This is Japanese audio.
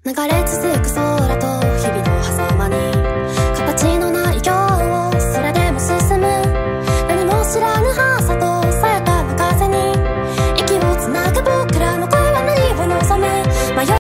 流れ続く空と日々の狭間に形のない今日をそれでも進む何も知らぬはず